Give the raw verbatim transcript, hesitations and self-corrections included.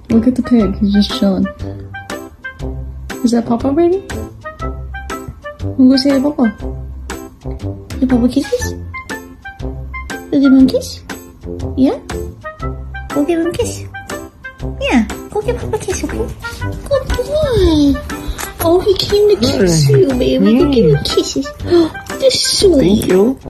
Look at the pig. He's just chilling. Is that Papa, baby? Wanna go say hi, Papa? Give Papa kisses? Go give him a kiss? Yeah? Go give him a kiss. Yeah. Go give Papa a kiss, okay? Good boy. Oh, he came to kiss you, baby. Go give him kisses. This is sweet. Thank you.